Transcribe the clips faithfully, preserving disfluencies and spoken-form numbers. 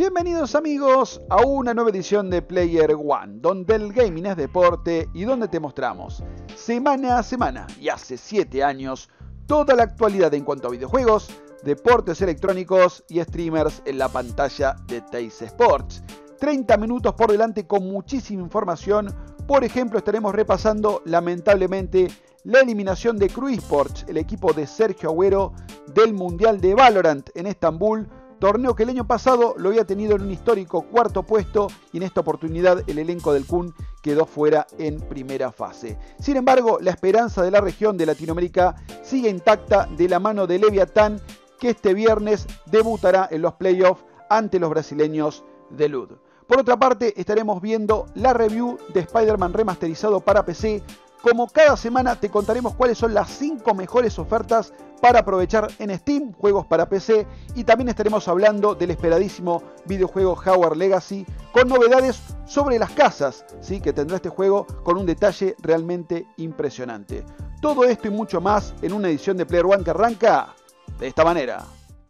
Bienvenidos amigos a una nueva edición de Player One, donde el gaming es deporte y donde te mostramos semana a semana y hace siete años toda la actualidad en cuanto a videojuegos, deportes electrónicos y streamers en la pantalla de Teis Sports. treinta minutos por delante con muchísima información. Por ejemplo, estaremos repasando lamentablemente la eliminación de Crew Esports, el equipo de Sergio Agüero del Mundial de Valorant en Estambul, torneo que el año pasado lo había tenido en un histórico cuarto puesto y en esta oportunidad el elenco del Kun quedó fuera en primera fase. Sin embargo, la esperanza de la región de Latinoamérica sigue intacta de la mano de Leviatán, que este viernes debutará en los playoffs ante los brasileños de L U D. Por otra parte, estaremos viendo la review de Spider-Man remasterizado para P C. Como cada semana te contaremos cuáles son las cinco mejores ofertas para aprovechar en Steam, juegos para P C, y también estaremos hablando del esperadísimo videojuego Hogwarts Legacy con novedades sobre las casas, ¿sí? Que tendrá este juego con un detalle realmente impresionante. Todo esto y mucho más en una edición de Player One que arranca de esta manera.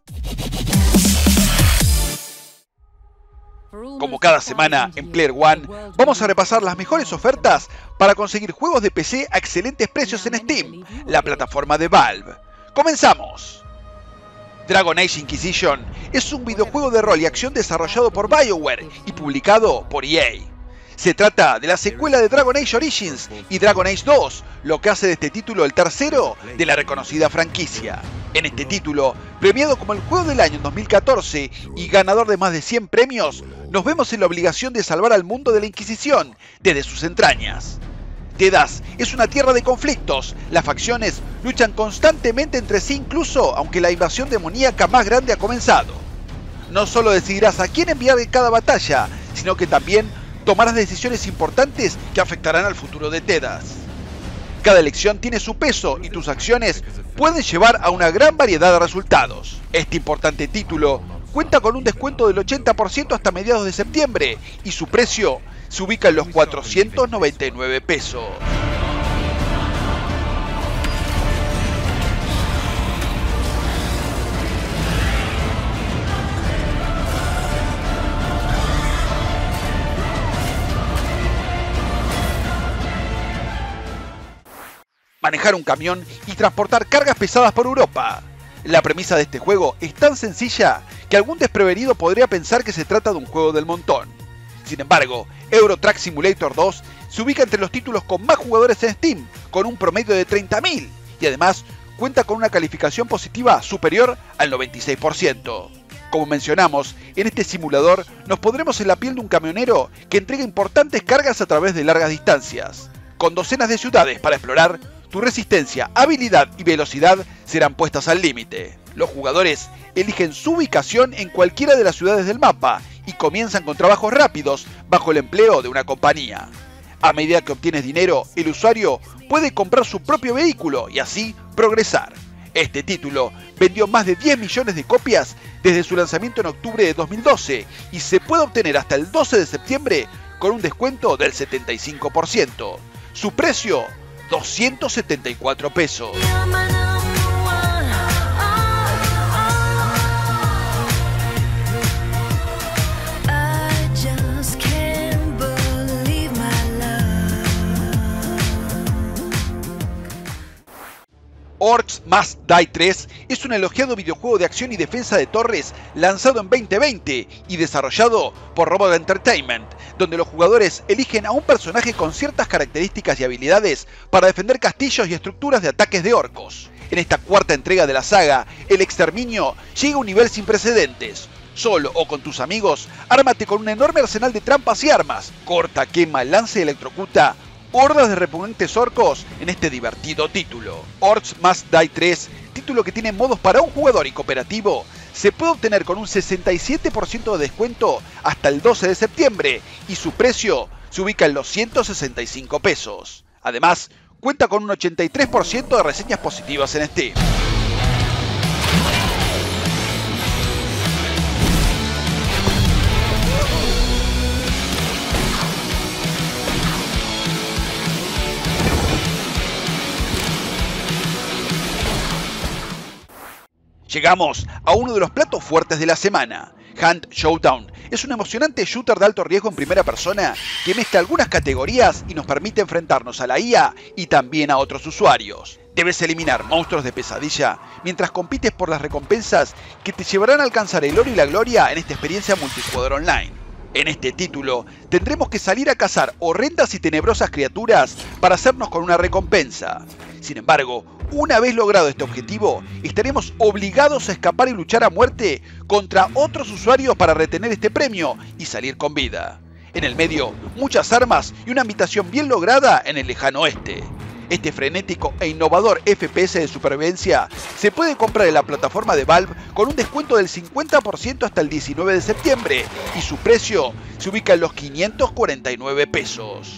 Como cada semana en Player One, vamos a repasar las mejores ofertas para conseguir juegos de P C a excelentes precios en Steam, la plataforma de Valve. ¡Comenzamos! Dragon Age Inquisition es un videojuego de rol y acción desarrollado por BioWare y publicado por E A. Se trata de la secuela de Dragon Age Origins y Dragon Age dos, lo que hace de este título el tercero de la reconocida franquicia. En este título, premiado como el juego del año en dos mil catorce y ganador de más de cien premios, nos vemos en la obligación de salvar al mundo de la Inquisición desde sus entrañas. Tedas es una tierra de conflictos, las facciones luchan constantemente entre sí incluso aunque la invasión demoníaca más grande ha comenzado. No solo decidirás a quién enviar en cada batalla, sino que también tomarás decisiones importantes que afectarán al futuro de Tedas. Cada elección tiene su peso y tus acciones pueden llevar a una gran variedad de resultados. Este importante título cuenta con un descuento del ochenta por ciento hasta mediados de septiembre y su precio se ubica en los cuatrocientos noventa y nueve pesos. Manejar un camión y transportar cargas pesadas por Europa. La premisa de este juego es tan sencilla que algún desprevenido podría pensar que se trata de un juego del montón. Sin embargo, Euro Truck Simulator dos se ubica entre los títulos con más jugadores en Steam, con un promedio de treinta mil, y además cuenta con una calificación positiva superior al noventa y seis por ciento. Como mencionamos, en este simulador nos pondremos en la piel de un camionero que entrega importantes cargas a través de largas distancias. Con docenas de ciudades para explorar, tu resistencia, habilidad y velocidad serán puestas al límite. Los jugadores eligen su ubicación en cualquiera de las ciudades del mapa y comienzan con trabajos rápidos bajo el empleo de una compañía. A medida que obtienes dinero, el usuario puede comprar su propio vehículo y así progresar. Este título vendió más de diez millones de copias desde su lanzamiento en octubre de dos mil doce y se puede obtener hasta el doce de septiembre con un descuento del setenta y cinco por ciento. Su precio, doscientos setenta y cuatro pesos. Orcs Must Die tres es un elogiado videojuego de acción y defensa de torres lanzado en veinte veinte y desarrollado por Robot Entertainment, donde los jugadores eligen a un personaje con ciertas características y habilidades para defender castillos y estructuras de ataques de orcos. En esta cuarta entrega de la saga, el exterminio llega a un nivel sin precedentes. Solo o con tus amigos, ármate con un enorme arsenal de trampas y armas, corta, quema, lanza y electrocuta hordas de repugnantes orcos en este divertido título. Orcs Must Die tres, título que tiene modos para un jugador y cooperativo, se puede obtener con un sesenta y siete por ciento de descuento hasta el doce de septiembre y su precio se ubica en los ciento sesenta y cinco pesos. Además, cuenta con un ochenta y tres por ciento de reseñas positivas en Steam. Llegamos a uno de los platos fuertes de la semana. Hunt Showdown es un emocionante shooter de alto riesgo en primera persona que mezcla algunas categorías y nos permite enfrentarnos a la I A y también a otros usuarios. Debes eliminar monstruos de pesadilla mientras compites por las recompensas que te llevarán a alcanzar el oro y la gloria en esta experiencia multijugador online. En este título tendremos que salir a cazar horrendas y tenebrosas criaturas para hacernos con una recompensa. Sin embargo, una vez logrado este objetivo, estaremos obligados a escapar y luchar a muerte contra otros usuarios para retener este premio y salir con vida. En el medio, muchas armas y una ambientación bien lograda en el lejano oeste. Este frenético e innovador F P S de supervivencia se puede comprar en la plataforma de Valve con un descuento del cincuenta por ciento hasta el diecinueve de septiembre y su precio se ubica en los quinientos cuarenta y nueve pesos.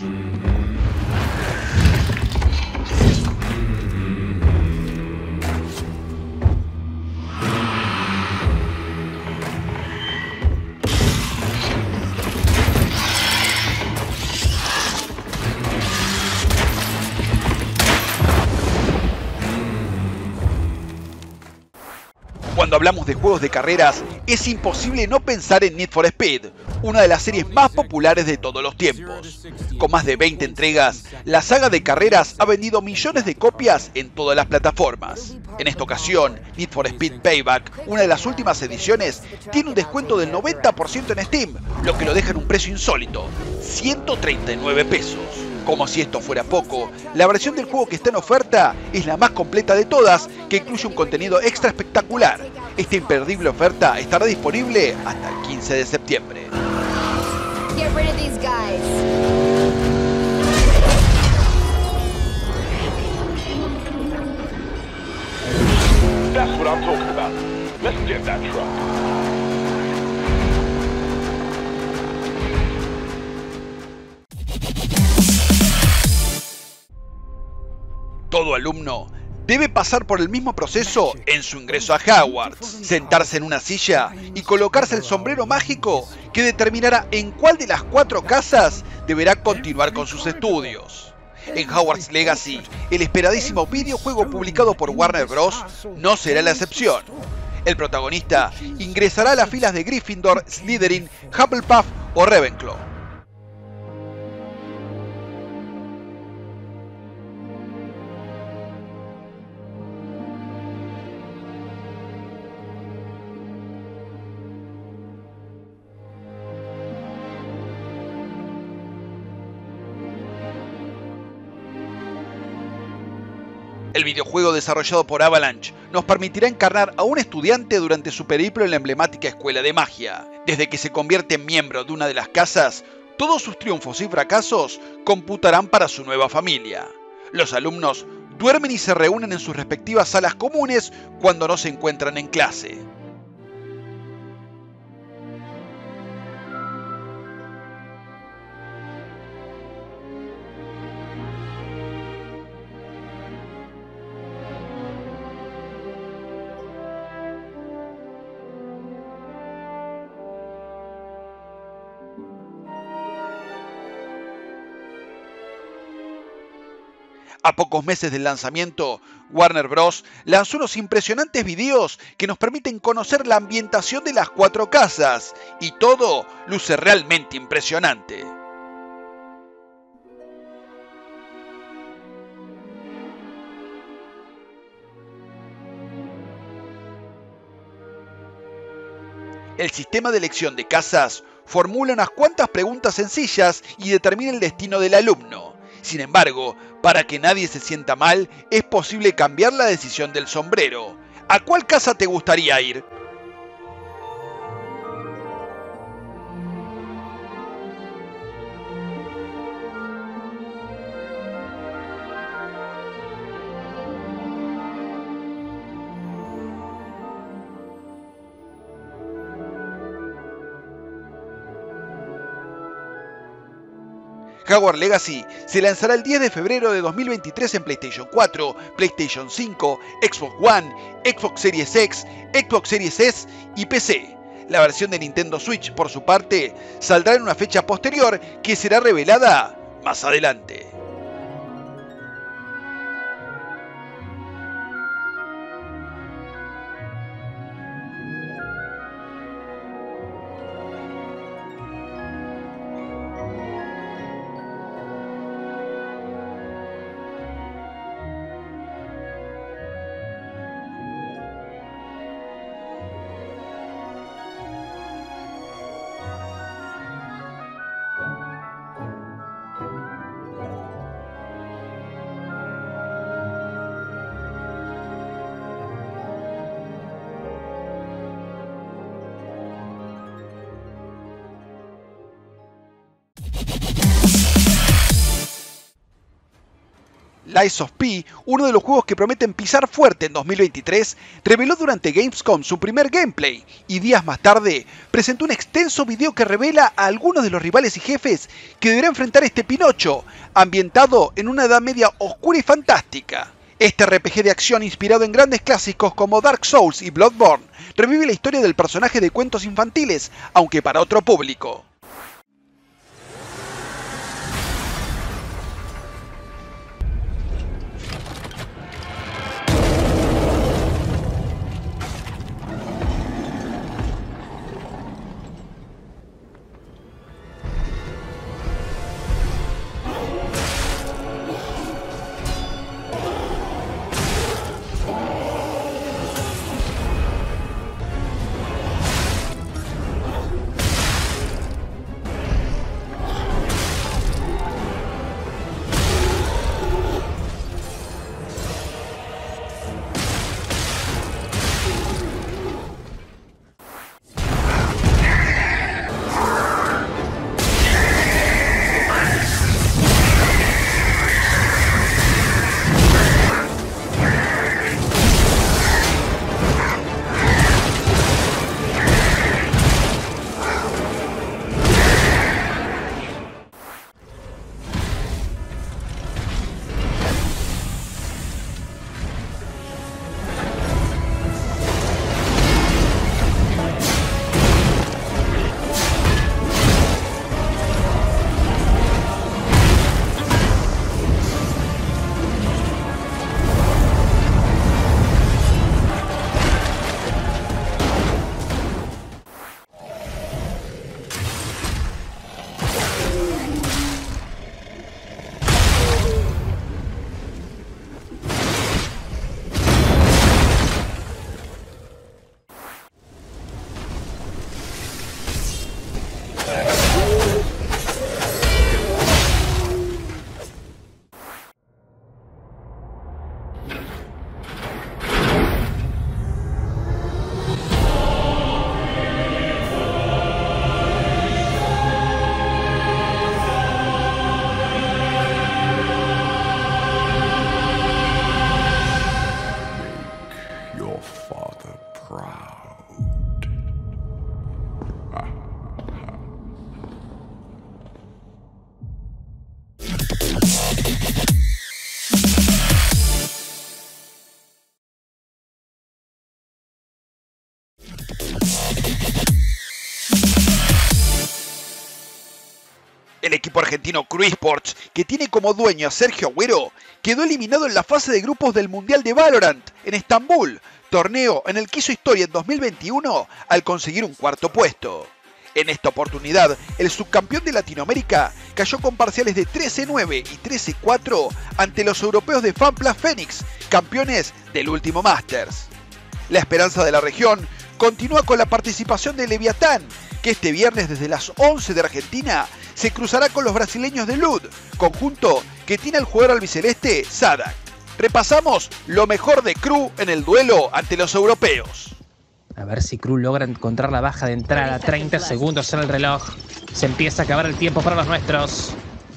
Cuando hablamos de juegos de carreras, es imposible no pensar en Need for Speed, una de las series más populares de todos los tiempos. Con más de veinte entregas, la saga de carreras ha vendido millones de copias en todas las plataformas. En esta ocasión, Need for Speed Payback, una de las últimas ediciones, tiene un descuento del noventa por ciento en Steam, lo que lo deja en un precio insólito, ciento treinta y nueve pesos. Como si esto fuera poco, la versión del juego que está en oferta es la más completa de todas, que incluye un contenido extra espectacular. Esta imperdible oferta estará disponible hasta el quince de septiembre. Get rid of these guys. That's what I'm talking about. Let's get that truck. Todo alumno debe pasar por el mismo proceso en su ingreso a Hogwarts, sentarse en una silla y colocarse el sombrero mágico que determinará en cuál de las cuatro casas deberá continuar con sus estudios. En Hogwarts Legacy, el esperadísimo videojuego publicado por Warner Bros. No será la excepción. El protagonista ingresará a las filas de Gryffindor, Slytherin, Hufflepuff o Ravenclaw. El videojuego desarrollado por Avalanche nos permitirá encarnar a un estudiante durante su periplo en la emblemática escuela de magia. Desde que se convierte en miembro de una de las casas, todos sus triunfos y fracasos computarán para su nueva familia. Los alumnos duermen y se reúnen en sus respectivas salas comunes cuando no se encuentran en clase. A pocos meses del lanzamiento, Warner Bros. Lanzó unos impresionantes videos que nos permiten conocer la ambientación de las cuatro casas, y todo luce realmente impresionante. El sistema de elección de casas formula unas cuantas preguntas sencillas y determina el destino del alumno. Sin embargo, para que nadie se sienta mal, es posible cambiar la decisión del sombrero. ¿A cuál casa te gustaría ir? Hogwarts Legacy se lanzará el diez de febrero de dos mil veintitrés en PlayStation cuatro, PlayStation cinco, Xbox One, Xbox Series X, Xbox Series S y P C. La versión de Nintendo Switch, por su parte, saldrá en una fecha posterior que será revelada más adelante. Lies of P, uno de los juegos que prometen pisar fuerte en dos mil veintitrés, reveló durante Gamescom su primer gameplay y días más tarde presentó un extenso video que revela a algunos de los rivales y jefes que deberá enfrentar este Pinocho, ambientado en una Edad Media oscura y fantástica. Este R P G de acción inspirado en grandes clásicos como Dark Souls y Bloodborne revive la historia del personaje de cuentos infantiles, aunque para otro público. El equipo argentino Crew Esports, que tiene como dueño a Sergio Agüero, quedó eliminado en la fase de grupos del Mundial de Valorant en Estambul, torneo en el que hizo historia en dos mil veintiuno al conseguir un cuarto puesto. En esta oportunidad, el subcampeón de Latinoamérica cayó con parciales de trece nueve y trece cuatro ante los europeos de FunPlus Phoenix, campeones del último Masters. La esperanza de la región continúa con la participación de Leviatán, que este viernes desde las once de Argentina se cruzará con los brasileños de L U D, conjunto que tiene al jugador albiceleste Sadak. Repasamos lo mejor de Crew en el duelo ante los europeos. A ver si Crew logra encontrar la baja de entrada. treinta segundos en el reloj. Se empieza a acabar el tiempo para los nuestros.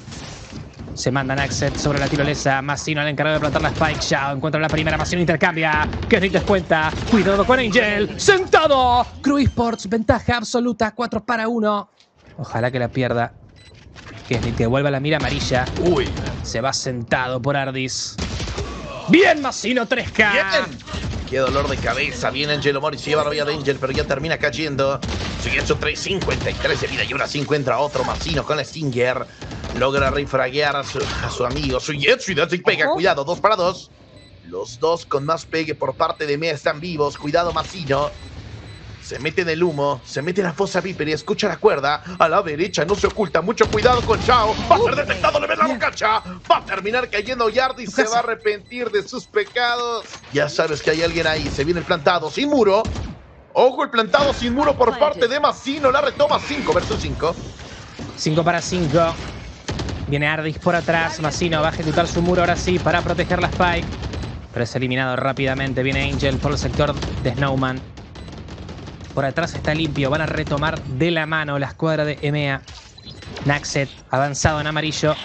Se manda Naxxet sobre la tirolesa. Massino al encargado de plantar la Spike. Shao encuentra la primera. Massino intercambia. Kesnick descuenta. Cuidado con Angel. ¡Sentado! Crew Esports, ventaja absoluta. cuatro para uno. Ojalá que la pierda. Kesnick devuelve la mira amarilla. Uy. Se va sentado por Ardis. Bien, Massino, tres K. Bien. Qué dolor de cabeza. Viene Angelo Mori, se lleva la vía de Angel, pero ya termina cayendo. Sigue su tres cincuenta y tres de vida y ahora sí encuentra otro Massino con la Stinger. Logra refraguear a su, a su amigo, su Jetsu, y Jetsu pega. Cuidado, dos para dos. Los dos con más pegue por parte de Mea están vivos. Cuidado, Massino. Se mete en el humo, se mete en la fosa Viper y escucha la cuerda. A la derecha, no se oculta. Mucho cuidado con Shao. Va a ser detectado, le ve la bocacha. Va a terminar cayendo Yard y se va a arrepentir de sus pecados. Ya sabes que hay alguien ahí. Se viene el plantado sin muro. Ojo, el plantado sin muro por parte de Massino. La retoma cinco versus cinco. cinco para cinco. Viene Ardis por atrás. Massino va a ejecutar su muro ahora sí para proteger la Spike. Pero es eliminado rápidamente. Viene Angel por el sector de Snowman. Por atrás está limpio. Van a retomar de la mano la escuadra de Emea. Naxxet avanzado en amarillo.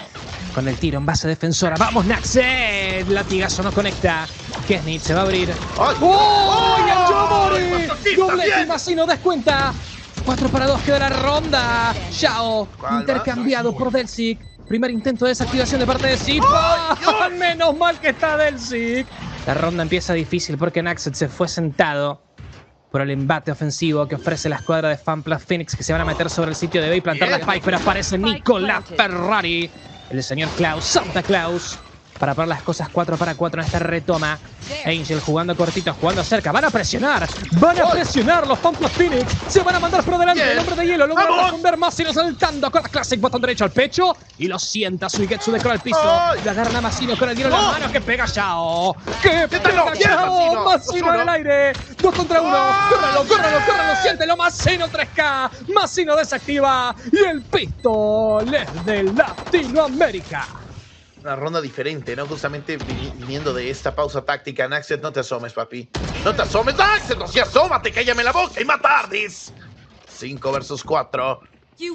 con el tiro en base defensora. ¡Vamos, Naxxet! Latigazo no conecta. Kesnit se va a abrir. ¡Ay! ¡Oh! ¡Y Angelo Mori! ¡Ay, Doblete y Masino descuenta. cuatro para dos queda la ronda. Xiao Calma. intercambiado por Delcic. Primer intento de desactivación de parte de Zip. ¡Oh! Menos mal que está Delcic. La ronda empieza difícil porque Naxxet se fue sentado por el embate ofensivo que ofrece la escuadra de FunPlus Phoenix, que se van a meter sobre el sitio de B y plantar la Spike, pero aparece Nicolás Ferrari, el señor Klaus, Santa Claus, para poner las cosas cuatro para cuatro en esta retoma. Angel jugando cortito, jugando cerca. Van a presionar. Van a presionar los FunPlus Phoenix. Se van a mandar por delante. El hombre de hielo logra responder más y saltando con la Classic, botón derecho al pecho. Y lo sienta. Suigetsu de cara al piso. Le agarran a Masino con el hielo en las manos. ¡Que pega Xiao! ¡Que pega Xiao! Masino en el aire. Dos contra uno. Córralo, córralo, córralo. Siéntelo. Masino tres K. Masino desactiva. Y el pistol es de Latinoamérica. Una ronda diferente, ¿no? Justamente viniendo de esta pausa táctica. Naxxet, no te asomes, papi. No te asomes, Naxxet, no se asómate, cállame la boca y mata a Ardis. cinco versus cuatro.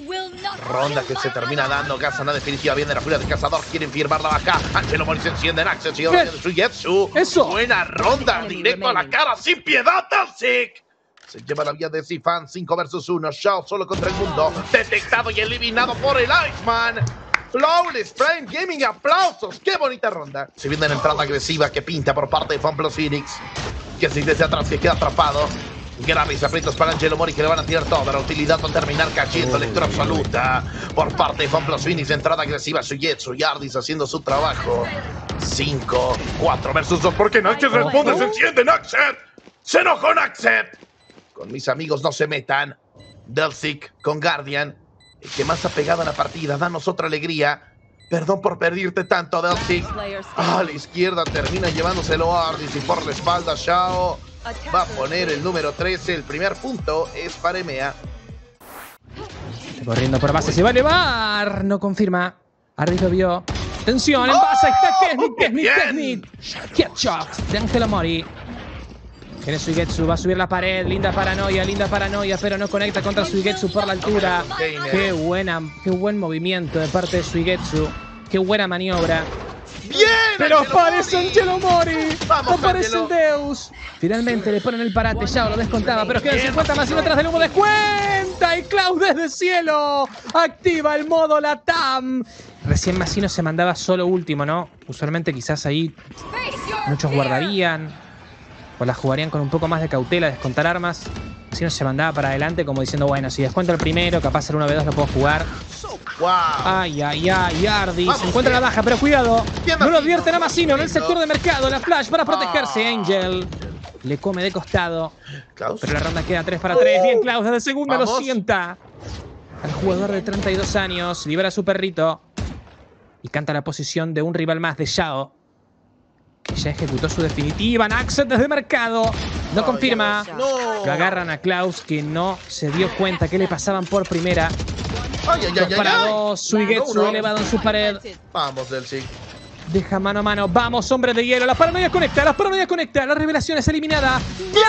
Ronda que se termina dando. Gaza en la definitiva. Viene la furia del cazador. Quieren firmar la baja. Angelo Mori se enciende. Naxxet sigue de Suigetsu. Eso. Buena ronda. Directo a la cara. Sin piedad, Delcic. Se lleva la vía de Zifan. cinco versus uno. Xiao solo contra el mundo. Detectado y eliminado por el Iceman. Flawless Prime Gaming, aplausos. Qué bonita ronda. Se viene la entrada agresiva que pinta por parte de FunPlus Phoenix. Que si desde atrás que queda atrapado. Graves aprietos para Angelo Mori que le van a tirar toda la utilidad para terminar cayendo. Lectura absoluta por parte de FunPlus Phoenix. Entrada agresiva Suigetsu y Ardis haciendo su trabajo. cinco, cuatro versus dos. Porque Naxxet responde, se enciende Naxxet. Se enojó Naxxet. Con mis amigos no se metan. Delcic con Guardian. El que más ha pegado a la partida, danos otra alegría. Perdón por perderte tanto, Delcic. A la izquierda termina llevándoselo a Ardis y por la espalda Xiao va a poner el número trece. El primer punto es para EMEA. Corriendo por base, se va a elevar. No confirma. Ardis lo vio. Tensión, en base. Está Kesnit, Kesnit, Kesnit. Headshot de Angelo Mori. Tiene Suigetsu, va a subir la pared, linda paranoia, linda paranoia, pero no conecta contra Suigetsu por la altura. Qué buena, qué buen movimiento de parte de Suigetsu. Qué buena maniobra. ¡Bien! Pero aparece Angelo Mori. Vamos, aparece Angelo. el Deus. Finalmente le ponen el parate, ya lo descontaba, pero quedan cincuenta más y atrás del humo descuenta. Y Klaus desde el cielo activa el modo Latam. Recién Masino se mandaba solo último, ¿no? Usualmente quizás ahí muchos guardarían o la jugarían con un poco más de cautela, descontar armas. Masino se mandaba para adelante como diciendo, bueno, si descuento el primero, capaz el uno ve dos lo puedo jugar. Wow. Ay, ay, ay, Ardis. Se encuentra la baja, pero cuidado. No lo advierten a Masino en el sector de mercado. La flash para protegerse. Angel le come de costado. Klaus. Pero la ronda queda tres para tres. Bien, Klaus desde segunda Vamos. lo sienta. Al jugador de treinta y dos años. Libera a su perrito. Y canta la posición de un rival más de Xiao, que ya ejecutó su definitiva. Naxxet desde mercado. No confirma. No. Lo agarran a Klaus, que no se dio cuenta que le pasaban por primera. Ay, ay, Dos ay, para ay. dos. Suigetsu No, no. elevado en su pared. Vamos, Delcic. Deja mano a mano. Vamos, hombre de hielo. La paranoia conecta. La paranoia conecta. La revelación es eliminada.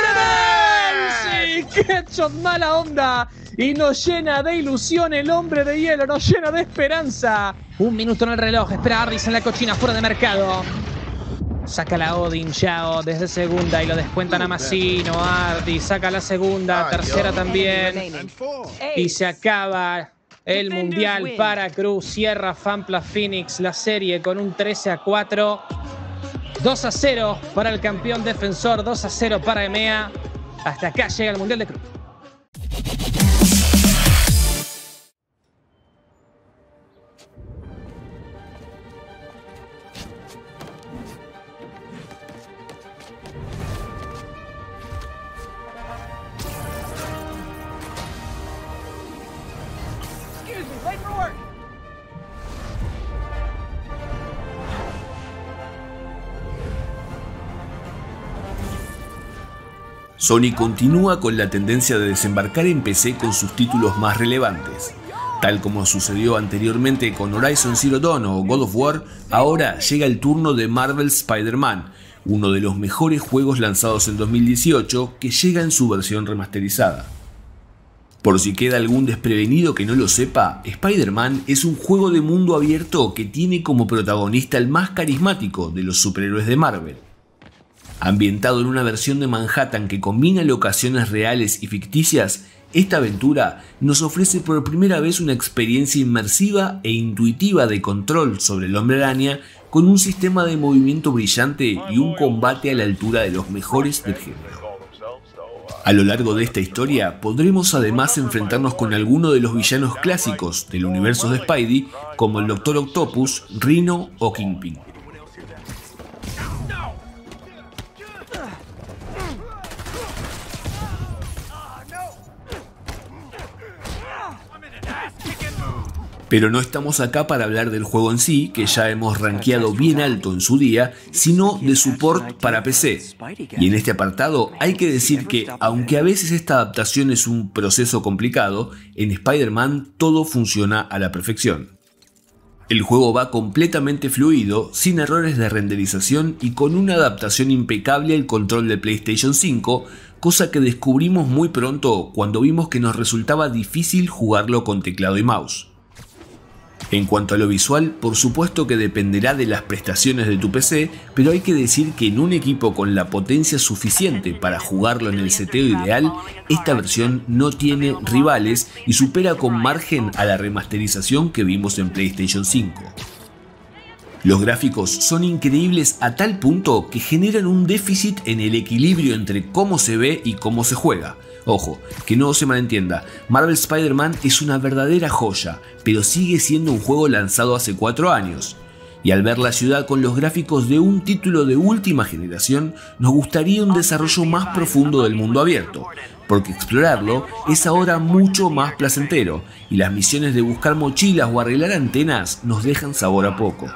¡Viene Delcic! ¡Qué hecho mala onda! Y nos llena de ilusión el hombre de hielo. Nos llena de esperanza. Un minuto en el reloj. Espera Ardis en la cochina fuera de mercado. Saca la Odin Xiao desde segunda y lo descuentan a Masino. Ardis saca la segunda. Ay, Tercera Dios. también. Y se acaba el mundial para Cruz. Cierra FunPlus Phoenix la serie con un trece a cuatro. dos a cero para el campeón defensor. dos a cero para EMEA. Hasta acá llega el mundial de Cruz. Sony continúa con la tendencia de desembarcar en P C con sus títulos más relevantes. Tal como sucedió anteriormente con Horizon Zero Dawn o God of War, ahora llega el turno de Marvel's Spider-Man, uno de los mejores juegos lanzados en dos mil dieciocho que llega en su versión remasterizada. Por si queda algún desprevenido que no lo sepa, Spider-Man es un juego de mundo abierto que tiene como protagonista el más carismático de los superhéroes de Marvel. Ambientado en una versión de Manhattan que combina locaciones reales y ficticias, esta aventura nos ofrece por primera vez una experiencia inmersiva e intuitiva de control sobre el Hombre Araña, con un sistema de movimiento brillante y un combate a la altura de los mejores del género. A lo largo de esta historia podremos además enfrentarnos con algunos de los villanos clásicos del universo de Spidey, como el Doctor Octopus, Rhino o Kingpin. Pero no estamos acá para hablar del juego en sí, que ya hemos rankeado bien alto en su día, sino de su port para P C. Y en este apartado hay que decir que, aunque a veces esta adaptación es un proceso complicado, en Spider-Man todo funciona a la perfección. El juego va completamente fluido, sin errores de renderización y con una adaptación impecable al control de PlayStation cinco, cosa que descubrimos muy pronto cuando vimos que nos resultaba difícil jugarlo con teclado y mouse. En cuanto a lo visual, por supuesto que dependerá de las prestaciones de tu P C, pero hay que decir que en un equipo con la potencia suficiente para jugarlo en el seteo ideal, esta versión no tiene rivales y supera con margen a la remasterización que vimos en PlayStation cinco. Los gráficos son increíbles a tal punto que generan un déficit en el equilibrio entre cómo se ve y cómo se juega. Ojo, que no se malentienda, Marvel Spider-Man es una verdadera joya, pero sigue siendo un juego lanzado hace cuatro años. Y al ver la ciudad con los gráficos de un título de última generación, nos gustaría un desarrollo más profundo del mundo abierto, porque explorarlo es ahora mucho más placentero, y las misiones de buscar mochilas o arreglar antenas nos dejan sabor a poco.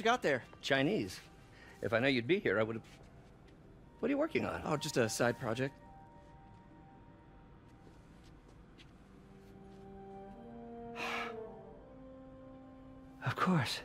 Of course.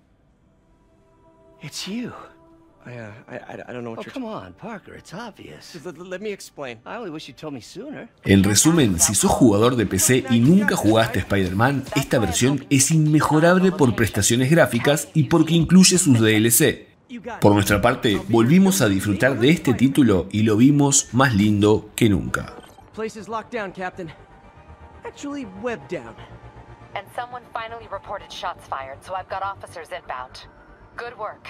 It's you. I, uh, I, I don't know what oh, you're... come on, Parker, it's obvious. Let, let me explain. I only wish you told me sooner. En resumen, si sos jugador de P C y nunca jugaste Spider-Man, esta versión es inmejorable por prestaciones gráficas y porque incluye sus D L C. Por nuestra parte, volvimos a disfrutar de este título y lo vimos más lindo que nunca. Place is locked down, Captain. Actually, webbed down. And someone finally reported shots fired, so I've got officers inbound. Good work.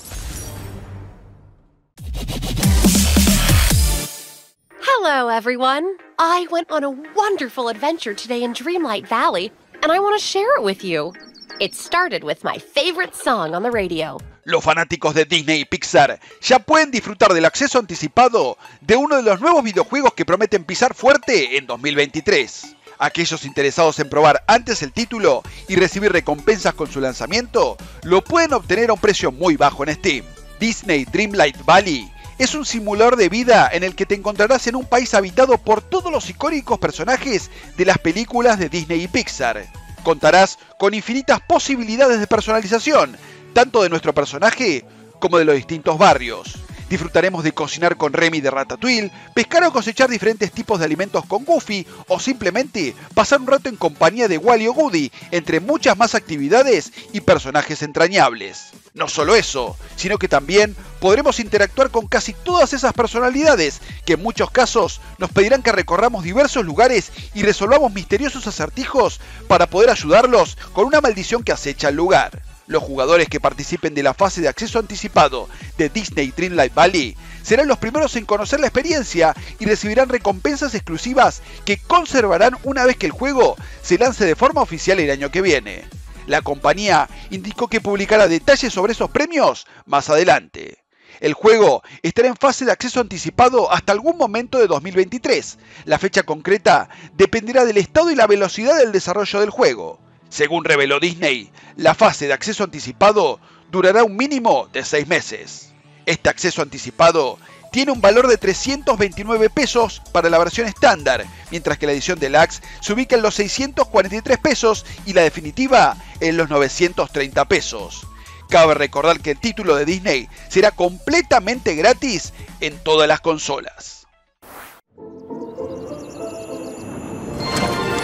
Hello, everyone. I went on a wonderful adventure today in Dreamlight Valley, and I want to share it with you. It started with my favorite song on the radio. Los fanáticos de Disney y Pixar ya pueden disfrutar del acceso anticipado de uno de los nuevos videojuegos que prometen pisar fuerte en dos mil veintitrés. Aquellos interesados en probar antes el título y recibir recompensas con su lanzamiento, lo pueden obtener a un precio muy bajo en Steam. Disney Dreamlight Valley es un simulador de vida en el que te encontrarás en un país habitado por todos los icónicos personajes de las películas de Disney y Pixar. Contarás con infinitas posibilidades de personalización, tanto de nuestro personaje como de los distintos barrios. Disfrutaremos de cocinar con Remy de Ratatouille, pescar o cosechar diferentes tipos de alimentos con Goofy o simplemente pasar un rato en compañía de Wally o Woody, entre muchas más actividades y personajes entrañables. No solo eso, sino que también podremos interactuar con casi todas esas personalidades que en muchos casos nos pedirán que recorramos diversos lugares y resolvamos misteriosos acertijos para poder ayudarlos con una maldición que acecha el lugar. Los jugadores que participen de la fase de acceso anticipado de Disney Dreamlight Valley serán los primeros en conocer la experiencia y recibirán recompensas exclusivas que conservarán una vez que el juego se lance de forma oficial el año que viene. La compañía indicó que publicará detalles sobre esos premios más adelante. El juego estará en fase de acceso anticipado hasta algún momento de dos mil veintitrés. La fecha concreta dependerá del estado y la velocidad del desarrollo del juego. Según reveló Disney, la fase de acceso anticipado durará un mínimo de seis meses. Este acceso anticipado tiene un valor de trescientos veintinueve pesos para la versión estándar, mientras que la edición deluxe se ubica en los seiscientos cuarenta y tres pesos y la definitiva en los novecientos treinta pesos. Cabe recordar que el título de Disney será completamente gratis en todas las consolas.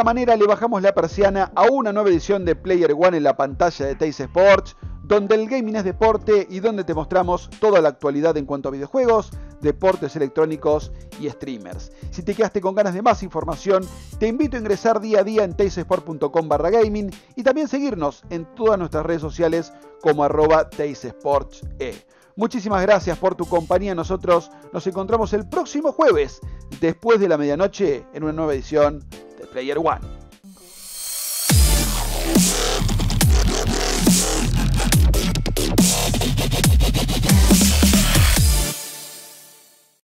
esta manera le bajamos la persiana a una nueva edición de Player One en la pantalla de Teis Sports, donde el gaming es deporte y donde te mostramos toda la actualidad en cuanto a videojuegos, deportes electrónicos y streamers. Si te quedaste con ganas de más información, te invito a ingresar día a día en teissport punto com barra gaming y también seguirnos en todas nuestras redes sociales como arroba teisportse. Muchísimas gracias por tu compañía. Nosotros nos encontramos el próximo jueves, después de la medianoche, en una nueva edición de Player One.